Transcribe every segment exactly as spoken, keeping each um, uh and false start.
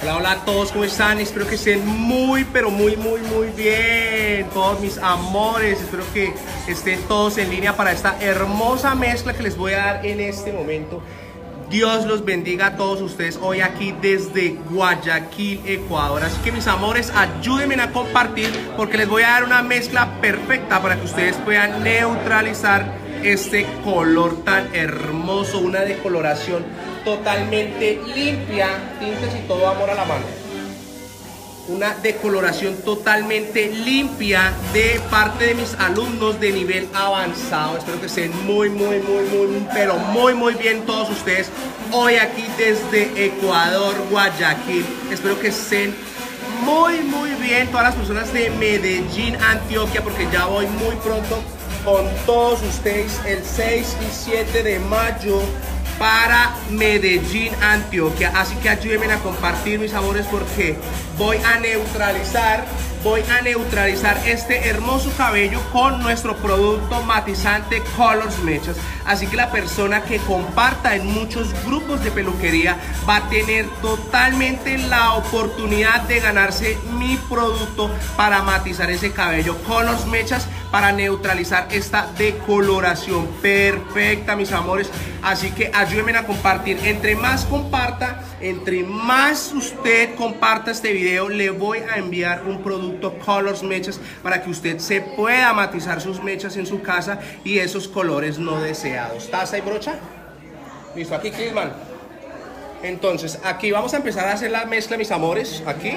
Hola, hola a todos, ¿cómo están? Espero que estén muy, pero muy, muy, muy bien. Todos mis amores, espero que estén todos en línea para esta hermosa mezcla que les voy a dar en este momento. Dios los bendiga a todos ustedes hoy aquí desde Guayaquil, Ecuador. Así que mis amores, ayúdenme a compartir porque les voy a dar una mezcla perfecta para que ustedes puedan neutralizar este color tan hermoso, una decoloración totalmente limpia, tintes y todo amor a la mano. Una decoloración totalmente limpia de parte de mis alumnos de nivel avanzado. Espero que estén muy, muy, muy, muy, pero muy, muy bien todos ustedes hoy aquí desde Ecuador, Guayaquil. Espero que estén muy, muy bien todas las personas de Medellín, Antioquia, porque ya voy muy pronto con todos ustedes el seis y siete de mayo para Medellín, Antioquia. Así que ayúdenme a compartir, mis amores, porque voy a neutralizar voy a neutralizar este hermoso cabello con nuestro producto matizante Colors Mechas. Así que la persona que comparta en muchos grupos de peluquería va a tener totalmente la oportunidad de ganarse mi producto para matizar ese cabello Colors Mechas, para neutralizar esta decoloración perfecta, mis amores. Así que ayúdenme a compartir. Entre más comparta, entre más usted comparta este video, le voy a enviar un producto Colors Mechas para que usted se pueda matizar sus mechas en su casa y esos colores no deseados. ¿Taza y brocha? Listo, aquí Clisman. Entonces, aquí vamos a empezar a hacer la mezcla, mis amores. Aquí.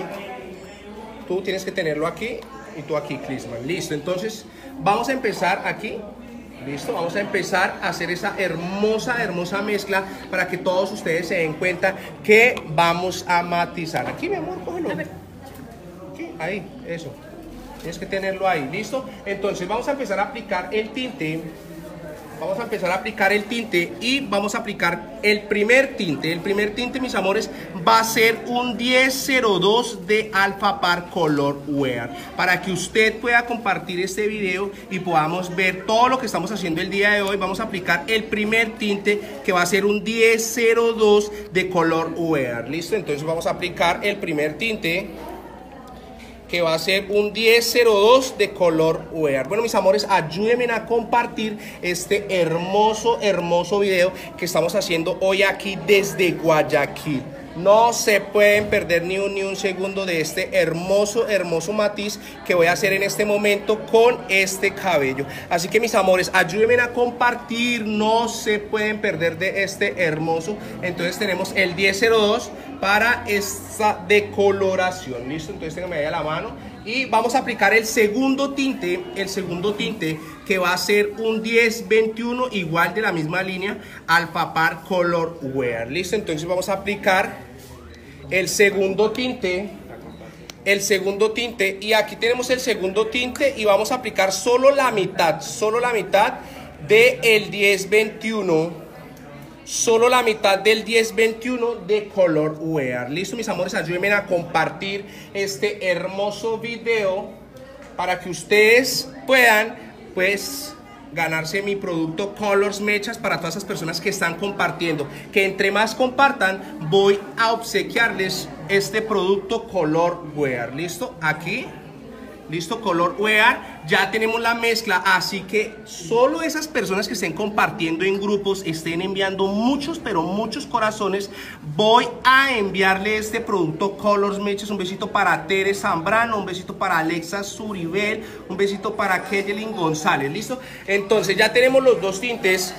Tú tienes que tenerlo aquí y tú aquí, Clisman. Listo, entonces vamos a empezar aquí. Listo, vamos a empezar a hacer esa hermosa, hermosa mezcla para que todos ustedes se den cuenta que vamos a matizar. Aquí, mi amor, cógelo. Aquí, ahí, eso. Tienes que tenerlo ahí, ¿listo? Entonces vamos a empezar a aplicar el tinte. Vamos a empezar a aplicar el tinte y vamos a aplicar el primer tinte. El primer tinte, mis amores, va a ser un diez cero dos de Alpha Par Color Wear. Para que usted pueda compartir este video y podamos ver todo lo que estamos haciendo el día de hoy, vamos a aplicar el primer tinte que va a ser un diez cero dos de Color Wear. ¿Listo? Entonces vamos a aplicar el primer tinte, que va a ser un diez cero dos de Color Wear. Bueno, mis amores, ayúdenme a compartir este hermoso, hermoso video que estamos haciendo hoy aquí desde Guayaquil. No se pueden perder ni un, ni un segundo de este hermoso, hermoso matiz que voy a hacer en este momento con este cabello. Así que, mis amores, ayúdenme a compartir, no se pueden perder de este hermoso. Entonces tenemos el diez cero dos para esta decoloración. ¿Listo? Entonces ténganme ahí a la mano. Y vamos a aplicar el segundo tinte, el segundo tinte que va a ser un diez veintiuno, igual de la misma línea, Alpha Par Color Wear. ¿Listo? Entonces vamos a aplicar el segundo tinte, el segundo tinte, y aquí tenemos el segundo tinte y vamos a aplicar solo la mitad, solo la mitad del diez veintiuno. Solo la mitad del diez veintiuno de Color Wear. Listo, mis amores, ayúdenme a compartir este hermoso video para que ustedes puedan, pues, ganarse mi producto Colors Mechas para todas esas personas que están compartiendo. Que entre más compartan, voy a obsequiarles este producto Color Wear. Listo, aquí. Listo, Color Wear, ya tenemos la mezcla, así que solo esas personas que estén compartiendo en grupos, estén enviando muchos, pero muchos corazones, voy a enviarle este producto Colors Mechas. Un besito para Tere Zambrano, un besito para Alexa Suribel, un besito para Kedelin González. ¿Listo? Entonces ya tenemos los dos tintes,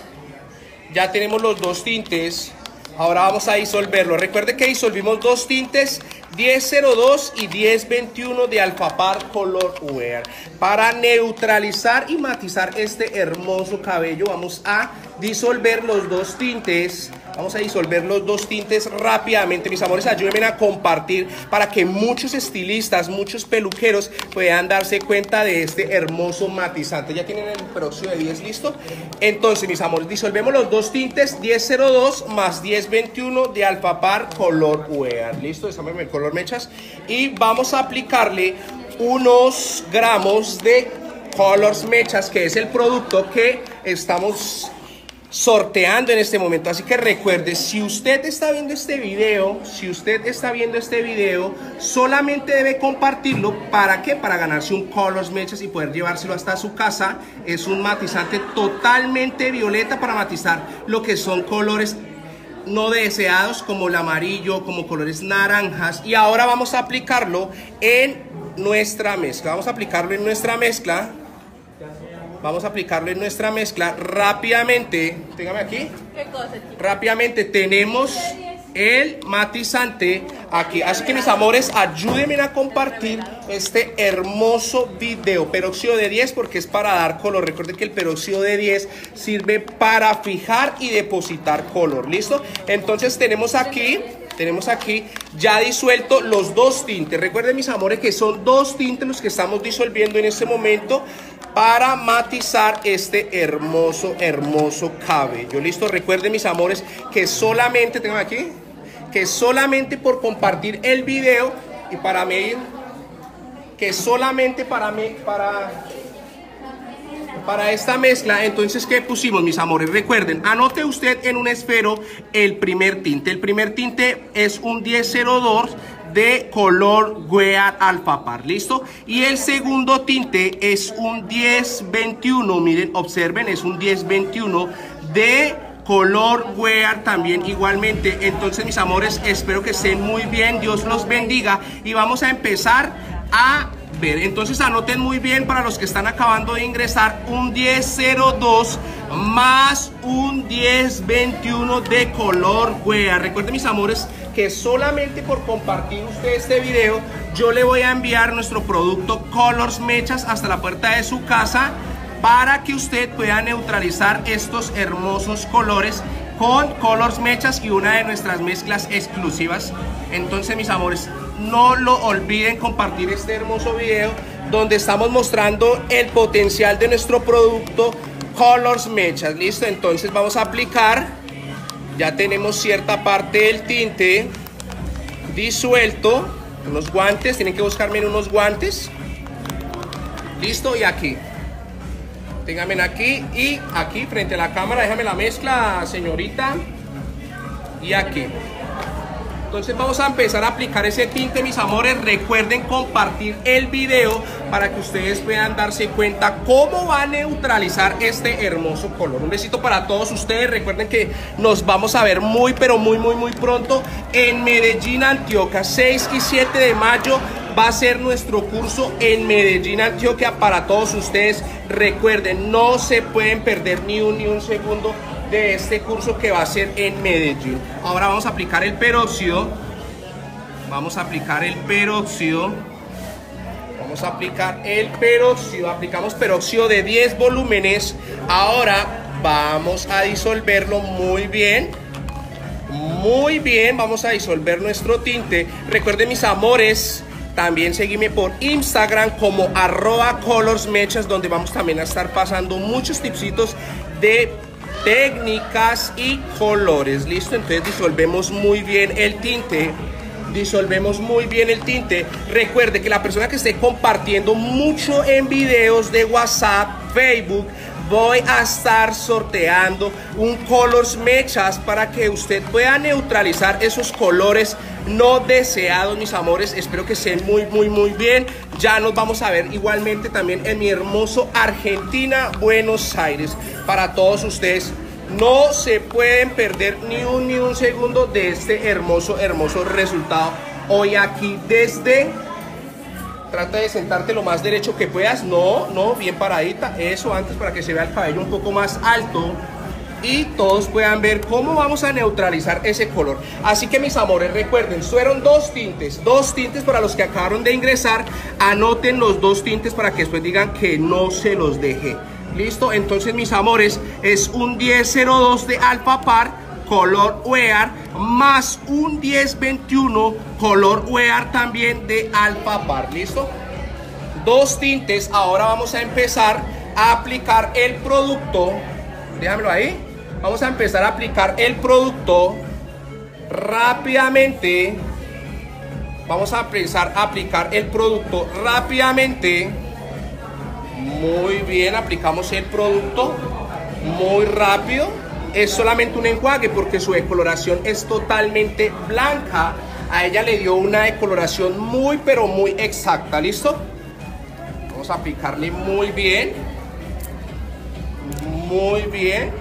ya tenemos los dos tintes. Ahora vamos a disolverlo. Recuerde que disolvimos dos tintes, diez cero dos y diez veintiuno de Alpha Par Color Wear. Para neutralizar y matizar este hermoso cabello, vamos a disolver los dos tintes. Vamos a disolver los dos tintes rápidamente, mis amores. Ayúdenme a compartir para que muchos estilistas, muchos peluqueros puedan darse cuenta de este hermoso matizante. Ya tienen el peróxido de diez listo. Entonces, mis amores, disolvemos los dos tintes, diez cero dos más diez veintiuno de Alpha Par Color Wear. Listo, desarme el Color Mechas. Y vamos a aplicarle unos gramos de Colors Mechas, que es el producto que estamos sorteando en este momento. Así que recuerde, si usted está viendo este video, si usted está viendo este video, solamente debe compartirlo. ¿Para qué? Para ganarse un Colors Mechas y poder llevárselo hasta su casa. Es un matizante totalmente violeta para matizar lo que son colores no deseados, como el amarillo, como colores naranjas. Y ahora vamos a aplicarlo en nuestra mezcla. Vamos a aplicarlo en nuestra mezcla. Vamos a aplicarlo en nuestra mezcla rápidamente. Téngame aquí. ¿Qué cosa, chico? Rápidamente tenemos el matizante aquí. Así que mis amores, ayúdenme a compartir este hermoso video. Peróxido de diez, porque es para dar color. Recuerden que el peróxido de diez sirve para fijar y depositar color. ¿Listo? Entonces tenemos aquí... Tenemos aquí ya disuelto los dos tintes. Recuerden, mis amores, que son dos tintes los que estamos disolviendo en este momento para matizar este hermoso, hermoso cabello. ¿Listo? Recuerden, mis amores, que solamente, tengo aquí, que solamente por compartir el video y para medir, que solamente para mí, para... Para esta mezcla, entonces, ¿qué pusimos, mis amores? Recuerden, anote usted en un esfero el primer tinte. El primer tinte es un diez cero dos de color Wear Alpha Par, ¿listo? Y el segundo tinte es un diez veintiuno, miren, observen, es un diez veintiuno de color Wear también igualmente. Entonces, mis amores, espero que estén muy bien, Dios los bendiga y vamos a empezar a ver. Entonces anoten muy bien, para los que están acabando de ingresar, un diez cero dos más un diez veintiuno de color Wear. Recuerden, mis amores, que solamente por compartir usted este video, yo le voy a enviar nuestro producto Colors Mechas hasta la puerta de su casa para que usted pueda neutralizar estos hermosos colores con Colors Mechas y una de nuestras mezclas exclusivas. Entonces, mis amores, no lo olviden compartir este hermoso video donde estamos mostrando el potencial de nuestro producto Colors Mechas. Listo, entonces vamos a aplicar. Ya tenemos cierta parte del tinte disuelto. Unos guantes, tienen que buscarme unos guantes. Listo, y aquí. Ténganme aquí y aquí frente a la cámara. Déjame la mezcla, señorita. Y aquí. Entonces vamos a empezar a aplicar ese tinte, mis amores. Recuerden compartir el video para que ustedes puedan darse cuenta cómo va a neutralizar este hermoso color. Un besito para todos ustedes. Recuerden que nos vamos a ver muy, pero muy, muy, muy pronto en Medellín, Antioquia. seis y siete de mayo va a ser nuestro curso en Medellín, Antioquia, para todos ustedes. Recuerden, no se pueden perder ni un, ni un segundo de este curso que va a ser en Medellín. Ahora vamos a aplicar el peróxido. Vamos a aplicar el peróxido. Vamos a aplicar el peróxido. Aplicamos peróxido de diez volúmenes. Ahora vamos a disolverlo muy bien. Muy bien, vamos a disolver nuestro tinte. Recuerden, mis amores, también seguime por Instagram como arroba Colors Mechas, donde vamos también a estar pasando muchos tipsitos de técnicas y colores. Listo, entonces disolvemos muy bien el tinte. Disolvemos muy bien el tinte. Recuerde que la persona que esté compartiendo mucho en videos de WhatsApp, Facebook, voy a estar sorteando un Colors Mechas para que usted pueda neutralizar esos colores no deseados, mis amores. Espero que estén muy, muy, muy bien. Ya nos vamos a ver igualmente también en mi hermoso Argentina, Buenos Aires. Para todos ustedes, no se pueden perder ni un, ni un segundo de este hermoso, hermoso resultado. Hoy aquí desde... Trata de sentarte lo más derecho que puedas. No, no, bien paradita. Eso antes, para que se vea el cabello un poco más alto y todos puedan ver cómo vamos a neutralizar ese color. Así que, mis amores, recuerden, fueron dos tintes. Dos tintes para los que acabaron de ingresar. Anoten los dos tintes para que después digan que no se los dejé. Listo, entonces, mis amores, es un diez cero dos de Alpha Par color Wear más un diez veintiuno color Wear también de Alpha Par. Listo, dos tintes. Ahora vamos a empezar a aplicar el producto. Déjamelo ahí. Vamos a empezar a aplicar el producto rápidamente. Vamos a empezar a aplicar el producto rápidamente. Muy bien, aplicamos el producto muy rápido. es solamente un enjuague porque su decoloración es totalmente blanca. A ella le dio una decoloración muy pero muy exacta. ¿Listo? Vamos a aplicarle muy bien. Muy bien.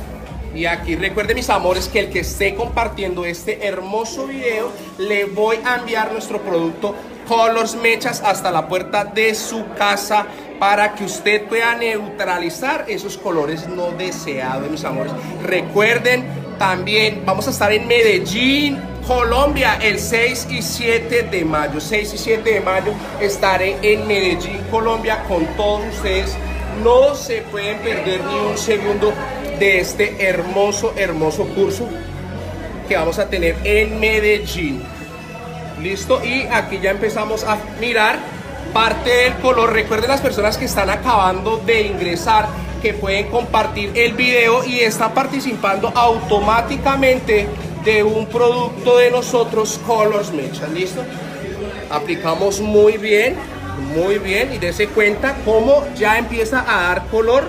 Y aquí recuerden, mis amores, que el que esté compartiendo este hermoso video, le voy a enviar nuestro producto Colors Mechas hasta la puerta de su casa para que usted pueda neutralizar esos colores no deseados, mis amores. Recuerden, también vamos a estar en Medellín, Colombia, el seis y siete de mayo. seis y siete de mayo estaré en Medellín, Colombia, con todos ustedes. No se pueden perder ni un segundo de este hermoso, hermoso curso que vamos a tener en Medellín. Listo, y aquí ya empezamos a mirar parte del color. Recuerden, las personas que están acabando de ingresar, que pueden compartir el video y están participando automáticamente de un producto de nosotros, Colors Mechas. Listo, aplicamos muy bien, muy bien, y dése cuenta cómo ya empieza a dar color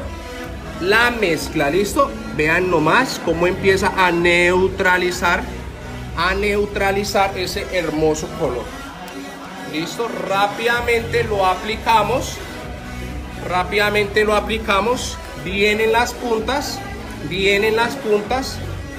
la mezcla. Listo, vean nomás cómo empieza a neutralizar a neutralizar ese hermoso color. Listo, rápidamente lo aplicamos, rápidamente lo aplicamos, vienen las puntas, vienen las puntas,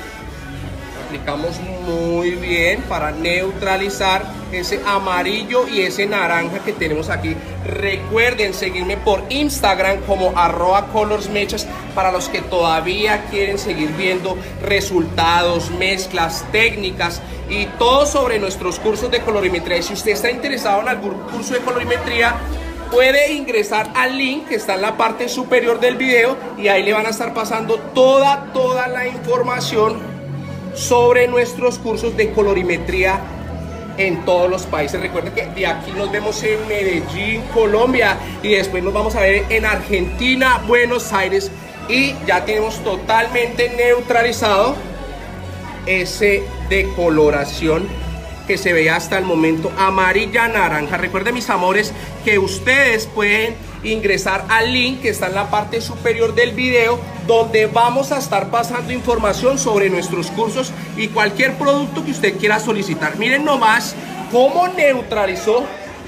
aplicamos muy bien para neutralizar ese amarillo y ese naranja que tenemos aquí. Recuerden seguirme por Instagram como arroba colorsmechas para los que todavía quieren seguir viendo resultados, mezclas, técnicas y todo sobre nuestros cursos de colorimetría. Y si usted está interesado en algún curso de colorimetría, puede ingresar al link que está en la parte superior del video y ahí le van a estar pasando toda, toda la información sobre nuestros cursos de colorimetría en todos los países. Recuerden que de aquí nos vemos en Medellín, Colombia, y después nos vamos a ver en Argentina, Buenos Aires, y ya tenemos totalmente neutralizado ese decoloración que se ve hasta el momento amarilla naranja. Recuerden, mis amores, que ustedes pueden ingresar al link que está en la parte superior del video, donde vamos a estar pasando información sobre nuestros cursos y cualquier producto que usted quiera solicitar. Miren nomás cómo neutralizó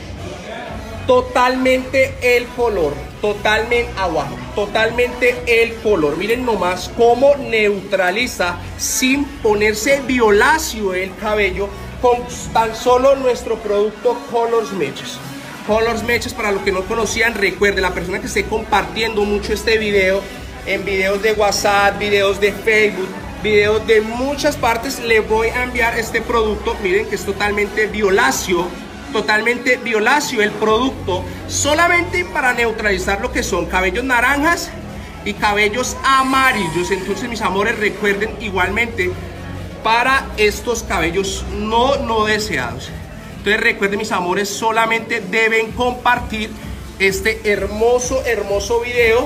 totalmente el color, totalmente abajo, totalmente el color. Miren nomás cómo neutraliza sin ponerse violáceo el cabello con tan solo nuestro producto Colors Mechas. Colors Mechas, para los que no conocían, recuerde, la persona que esté compartiendo mucho este video en videos de WhatsApp, videos de Facebook, videos de muchas partes, le voy a enviar este producto. Miren que es totalmente violáceo, totalmente violáceo el producto, solamente para neutralizar lo que son cabellos naranjas y cabellos amarillos. Entonces, mis amores, recuerden igualmente para estos cabellos no, no deseados. Entonces recuerden, mis amores, solamente deben compartir este hermoso, hermoso video.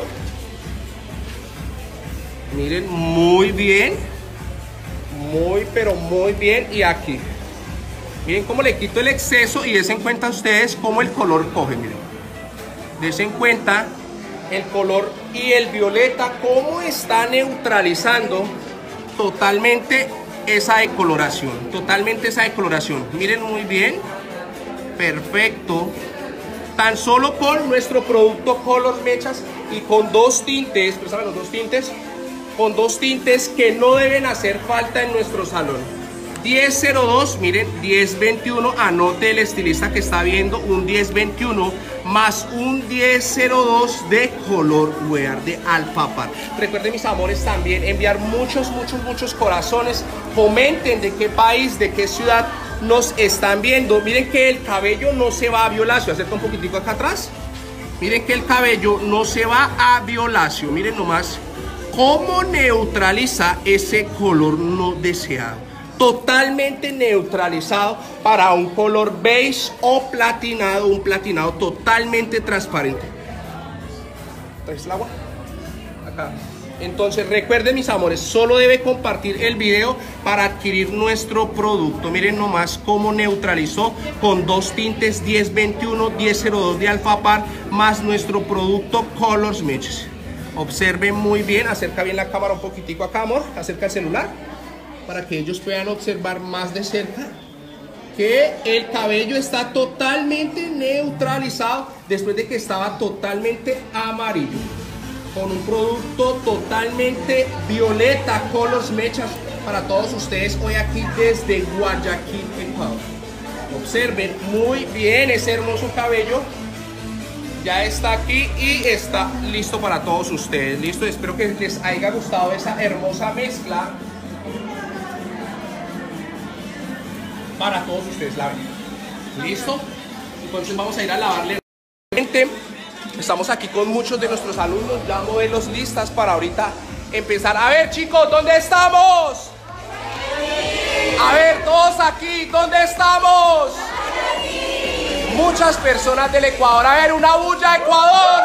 Miren, muy bien, muy, pero muy bien. Y aquí, miren cómo le quito el exceso y des en cuenta ustedes cómo el color coge, miren. Des en cuenta el color y el violeta, cómo está neutralizando totalmente esa decoloración, totalmente esa decoloración. Miren muy bien, perfecto. Tan solo con nuestro producto Colors Mechas y con dos tintes, préstame los dos tintes, con dos tintes que no deben hacer falta en nuestro salón. diez cero dos, miren, diez veintiuno, anote el estilista que está viendo, un diez veintiuno más un diez cero dos de color wear de Alfapar. Recuerden, mis amores, también enviar muchos, muchos, muchos corazones. Comenten de qué país, de qué ciudad nos están viendo. Miren que el cabello no se va a violáceo. Acerca un poquitico acá atrás. Miren que el cabello no se va a violáceo. Miren nomás cómo neutraliza ese color no deseado. Totalmente neutralizado para un color beige o platinado, un platinado totalmente transparente. ¿Traes el agua? Acá. Entonces recuerden, mis amores, solo debe compartir el video para adquirir nuestro producto. Miren nomás cómo neutralizó con dos tintes diez veintiuno, diez cero dos de Alfapar más nuestro producto Colors Mechas. Observen muy bien, acerca bien la cámara un poquitico acá, amor, acerca el celular, para que ellos puedan observar más de cerca que el cabello está totalmente neutralizado después de que estaba totalmente amarillo, con un producto totalmente violeta Colors Mechas para todos ustedes hoy aquí desde Guayaquil, Ecuador. Observen muy bien ese hermoso cabello. Ya está aquí y está listo para todos ustedes. Listo, espero que les haya gustado esa hermosa mezcla para todos ustedes, la ven. Listo, entonces vamos a ir a lavarle. Estamos aquí con muchos de nuestros alumnos, ya modelos listas para ahorita empezar. A ver, chicos, ¿dónde estamos? A ver, todos aquí, ¿dónde estamos? Muchas personas del Ecuador. A ver, una bulla, Ecuador.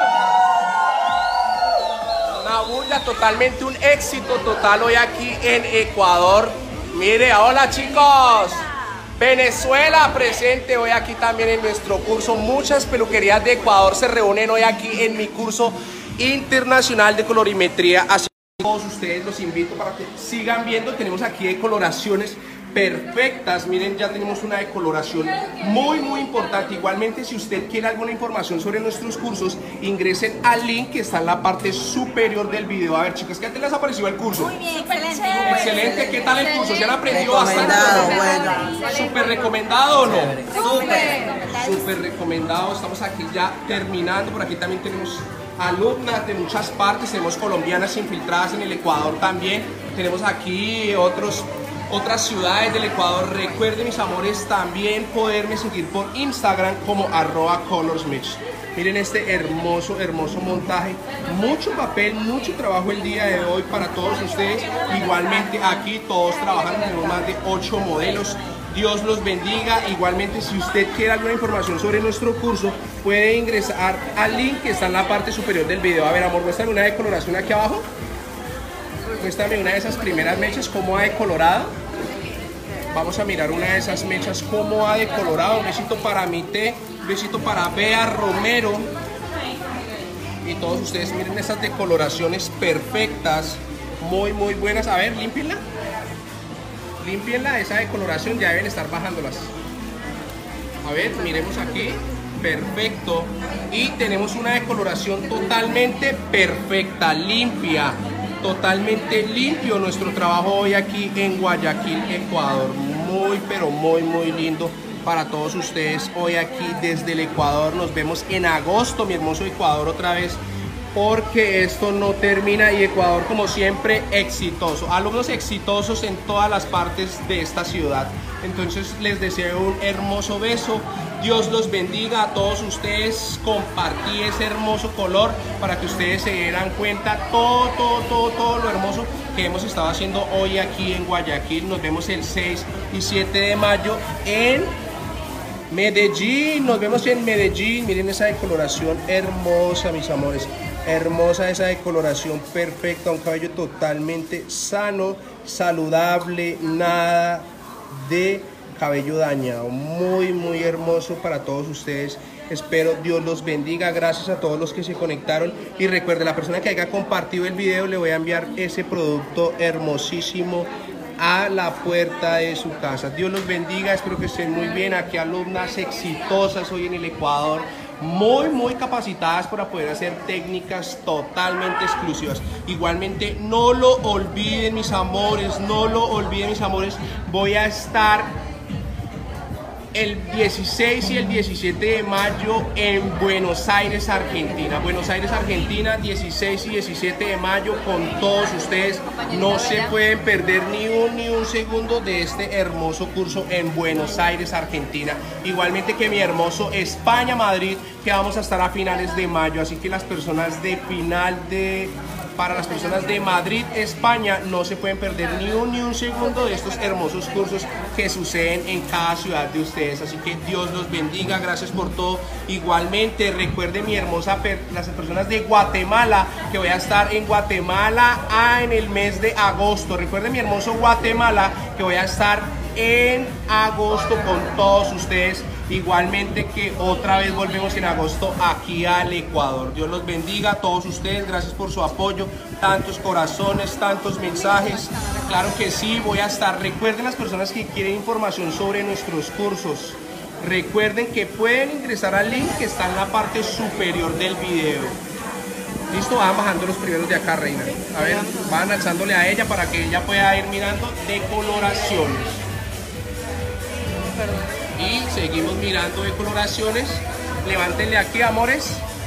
Una bulla, totalmente un éxito total hoy aquí en Ecuador. Mire, hola chicos. Venezuela presente hoy aquí también en nuestro curso. Muchas peluquerías de Ecuador se reúnen hoy aquí en mi curso internacional de colorimetría. Así que todos ustedes los invito para que sigan viendo. Tenemos aquí decoloraciones perfectas. Miren, ya tenemos una decoloración muy muy importante. Igualmente, si usted quiere alguna información sobre nuestros cursos, ingresen al link que está en la parte superior del video. A ver, chicas, ¿qué te les ha parecido el curso? Muy bien, excelente. Excelente, ¿qué tal el curso? ¿Se han aprendido bastante? Bueno. ¿Súper recomendado o no? Súper. Súper recomendado. Estamos aquí ya terminando. Por aquí también tenemos alumnas de muchas partes. Tenemos colombianas infiltradas en el Ecuador también. Tenemos aquí otros otras ciudades del Ecuador. Recuerden, mis amores, también poderme seguir por Instagram como arroba colorsmech. Miren este hermoso, hermoso montaje. Mucho papel, mucho trabajo el día de hoy para todos ustedes. Igualmente aquí todos trabajan, tenemos más de ocho modelos. Dios los bendiga. Igualmente, si usted quiere alguna información sobre nuestro curso, puede ingresar al link que está en la parte superior del video. A ver, amor, muéstrame una decoloración aquí abajo. Muéstrame una de esas primeras mechas, cómo ha decolorado. Vamos a mirar una de esas mechas, cómo ha decolorado. Un besito para mi té, un besito para Bea Romero. Y todos ustedes miren esas decoloraciones perfectas, muy muy buenas. A ver, límpienla. Límpienla, esa decoloración ya deben estar bajándolas. A ver, miremos aquí. Perfecto. Y tenemos una decoloración totalmente perfecta, limpia. Totalmente limpio nuestro trabajo hoy aquí en Guayaquil, Ecuador. Muy, pero muy, muy lindo para todos ustedes hoy aquí desde el Ecuador. Nos vemos en agosto, mi hermoso Ecuador, otra vez, porque esto no termina y Ecuador, como siempre, exitoso. Alumnos exitosos en todas las partes de esta ciudad. Entonces les deseo un hermoso beso. Dios los bendiga a todos ustedes. Compartí ese hermoso color para que ustedes se dieran cuenta todo, todo, todo, todo lo hermoso que hemos estado haciendo hoy aquí en Guayaquil. Nos vemos el seis y siete de mayo en Medellín. Nos vemos en Medellín. Miren esa decoloración hermosa, mis amores. Hermosa esa decoloración perfecta. Un cabello totalmente sano, saludable, nada de cabello dañado. Muy muy hermoso para todos ustedes. Espero Dios los bendiga. Gracias a todos los que se conectaron. Y recuerde, la persona que haya compartido el video, le voy a enviar ese producto hermosísimo a la puerta de su casa. Dios los bendiga. Espero que estén muy bien. Aquí alumnas exitosas hoy en el Ecuador, muy muy capacitadas para poder hacer técnicas totalmente exclusivas. Igualmente, no lo olviden, mis amores, no lo olviden, mis amores. Voy a estar el dieciséis y el diecisiete de mayo en Buenos Aires, Argentina. Buenos Aires, Argentina, dieciséis y diecisiete de mayo con todos ustedes. No se pueden perder ni un ni un segundo de este hermoso curso en Buenos Aires, Argentina. Igualmente que mi hermoso España, Madrid, que vamos a estar a finales de mayo. Así que las personas de final de... Para las personas de Madrid, España, no se pueden perder ni un ni un segundo de estos hermosos cursos que suceden en cada ciudad de ustedes. Así que Dios los bendiga, gracias por todo. Igualmente, recuerden, mi hermosa, las personas de Guatemala, que voy a estar en Guatemala ah, en el mes de agosto. Recuerden, mi hermoso Guatemala, que voy a estar en agosto con todos ustedes. Igualmente que otra vez volvemos en agosto aquí al Ecuador. Dios los bendiga a todos ustedes, gracias por su apoyo, tantos corazones, tantos mensajes. Claro que sí, voy a estar. Recuerden las personas que quieren información sobre nuestros cursos. Recuerden que pueden ingresar al link que está en la parte superior del video. Listo, van bajando los primeros de acá, reina. A ver, van alzándole a ella para que ella pueda ir mirando decoloraciones. Y seguimos mirando decoloraciones. Levántenle aquí, amores.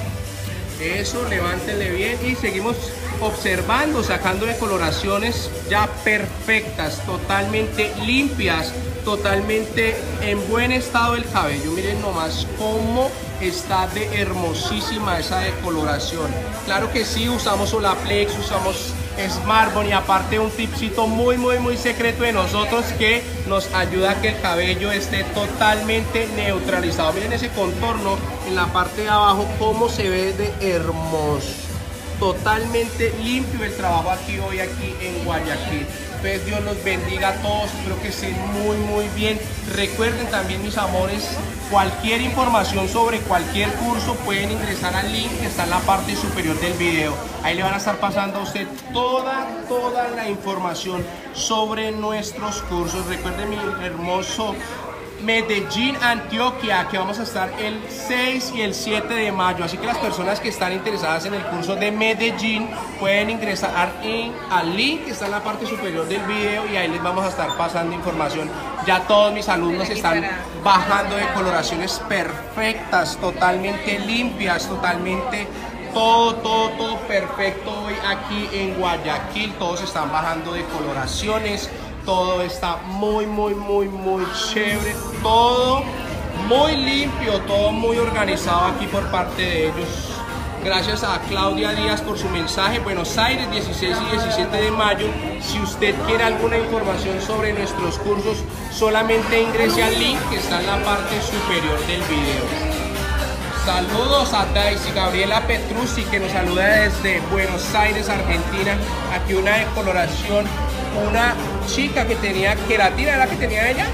Eso, levántenle bien. Y seguimos observando, sacando decoloraciones ya perfectas, totalmente limpias, totalmente en buen estado el cabello. Miren nomás cómo está de hermosísima esa decoloración. Claro que sí, usamos Olaplex, usamos Smartbone y aparte un tipcito muy muy muy secreto de nosotros que nos ayuda a que el cabello esté totalmente neutralizado. Miren ese contorno en la parte de abajo, cómo se ve de hermoso, totalmente limpio el trabajo aquí hoy aquí en Guayaquil. Pues Dios los bendiga a todos, espero que estén muy muy bien. Recuerden también, mis amores, cualquier información sobre cualquier curso pueden ingresar al link que está en la parte superior del video. Ahí le van a estar pasando a usted toda toda la información sobre nuestros cursos. Recuerden, mi hermoso Medellín, Antioquia, que vamos a estar el seis y el siete de mayo, así que las personas que están interesadas en el curso de Medellín pueden ingresar en, al link que está en la parte superior del video y ahí les vamos a estar pasando información. Ya todos mis alumnos están bajando de coloraciones perfectas, totalmente limpias, totalmente todo, todo, todo perfecto hoy aquí en Guayaquil. Todos están bajando de coloraciones. Todo está muy, muy, muy, muy chévere. Todo muy limpio, todo muy organizado aquí por parte de ellos. Gracias a Claudia Díaz por su mensaje. Buenos Aires, dieciséis y diecisiete de mayo. Si usted quiere alguna información sobre nuestros cursos, solamente ingrese al link que está en la parte superior del video. Saludos a Daisy Gabriela Petrucci, que nos saluda desde Buenos Aires, Argentina. Aquí una decoloración. Una chica que tenía queratina, ¿era la que tenía ella?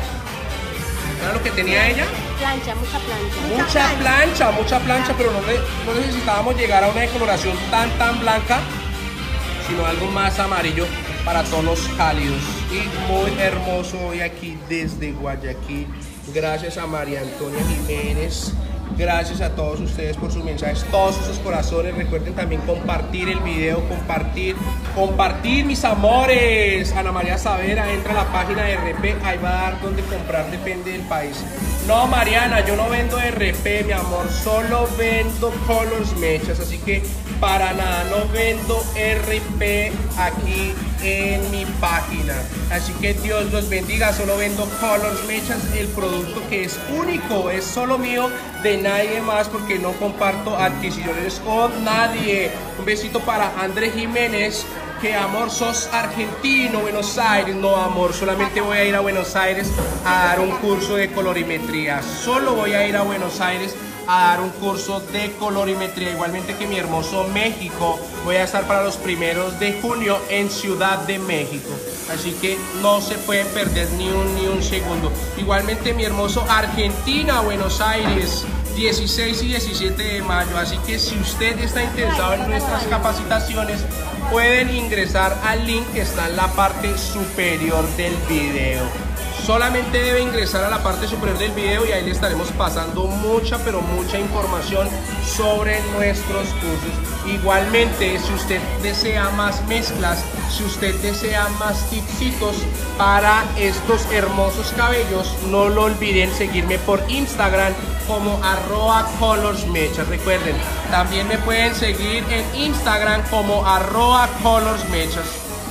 ¿Era lo que tenía ella? Plancha, mucha plancha. Mucha plancha, mucha plancha, pero no, no necesitábamos llegar a una decoloración tan tan blanca, sino algo más amarillo para tonos cálidos. Y muy hermoso hoy aquí desde Guayaquil. Gracias a María Antonia Jiménez. Gracias a todos ustedes por sus mensajes, todos sus corazones. Recuerden también compartir el video, compartir, compartir, mis amores. Ana María Savera, entra a la página de R P, ahí va a dar donde comprar, depende del país. No, Mariana, yo no vendo R P, mi amor, solo vendo Colors Mechas, así que para nada, no vendo R P aquí en mi página. Así que Dios los bendiga, solo vendo Colors Mechas, el producto que es único, es solo mío, de nadie más, porque no comparto adquisiciones con nadie. Un besito para Andrés Jiménez, que amor, sos argentino, Buenos Aires. No, amor, solamente voy a ir a Buenos Aires a dar un curso de colorimetría. Solo voy a ir a Buenos Aires a dar un curso de colorimetría. Igualmente que mi hermoso México, voy a estar para los primeros de junio en Ciudad de México. Así que no se pueden perder ni un, ni un segundo. Igualmente mi hermoso Argentina, Buenos Aires, dieciséis y diecisiete de mayo. Así que si usted está interesado en nuestras capacitaciones, pueden ingresar al link que está en la parte superior del video. Solamente debe ingresar a la parte superior del video y ahí le estaremos pasando mucha, pero mucha información sobre nuestros cursos. Igualmente, si usted desea más mezclas, si usted desea más tipsitos para estos hermosos cabellos, no lo olviden seguirme por Instagram como arroba colorsmechas. Recuerden, también me pueden seguir en Instagram como arroba colorsmechas.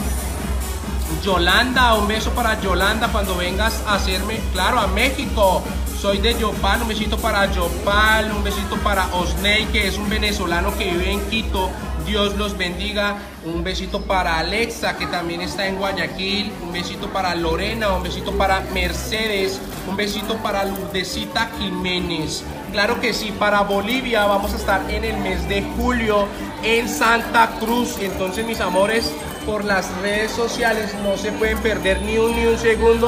Yolanda, un beso para Yolanda cuando vengas a hacerme, claro, a México. Soy de Yopal, un besito para Yopal, un besito para Osney, que es un venezolano que vive en Quito. Dios los bendiga. Un besito para Alexa, que también está en Guayaquil. Un besito para Lorena, un besito para Mercedes, un besito para Lourdesita Jiménez. Claro que sí, para Bolivia vamos a estar en el mes de julio en Santa Cruz. Entonces, mis amores, por las redes sociales no se pueden perder ni un, ni un segundo.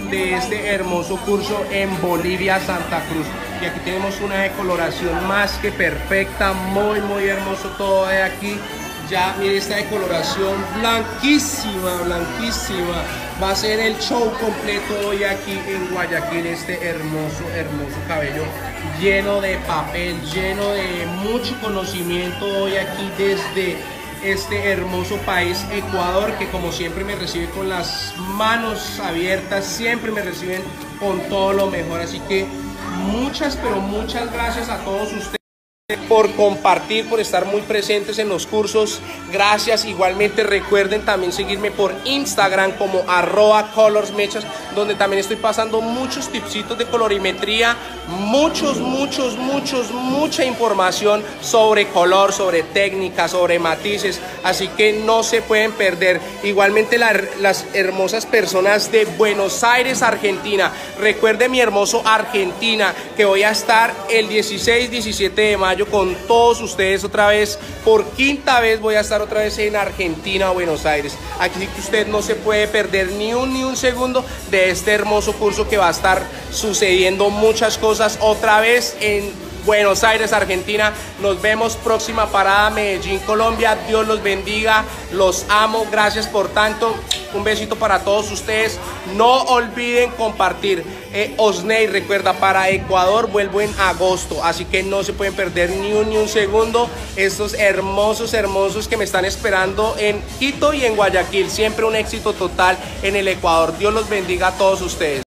de este hermoso curso en Bolivia, Santa Cruz. Y aquí tenemos una decoloración más que perfecta, muy muy hermoso todo de aquí. Ya mire esta decoloración blanquísima, blanquísima. Va a ser el show completo hoy aquí en Guayaquil, este hermoso, hermoso cabello lleno de papel, lleno de mucho conocimiento hoy aquí desde este hermoso país, Ecuador, que como siempre me recibe con las manos abiertas, siempre me reciben con todo lo mejor. Así que muchas, pero muchas gracias a todos ustedes por compartir, por estar muy presentes en los cursos. Gracias. Igualmente recuerden también seguirme por Instagram como arroba colorsmechas, donde también estoy pasando muchos tipsitos de colorimetría, muchos, muchos, muchos, mucha información sobre color, sobre técnica, sobre matices, así que no se pueden perder. Igualmente la, las hermosas personas de Buenos Aires, Argentina, recuerden mi hermoso Argentina, que voy a estar el dieciséis, diecisiete de mayo con todos ustedes otra vez, por quinta vez voy a estar otra vez en Argentina, Buenos Aires. Aquí que usted no se puede perder ni un ni un segundo de este hermoso curso, que va a estar sucediendo muchas cosas otra vez en Buenos Aires, Argentina. Nos vemos próxima parada, Medellín, Colombia. Dios los bendiga, los amo, gracias por tanto. Un besito para todos ustedes. No olviden compartir. eh, Osney, recuerda, para Ecuador vuelvo en agosto, así que no se pueden perder ni un ni un segundo estos hermosos, hermosos que me están esperando en Quito y en Guayaquil. Siempre un éxito total en el Ecuador. Dios los bendiga a todos ustedes.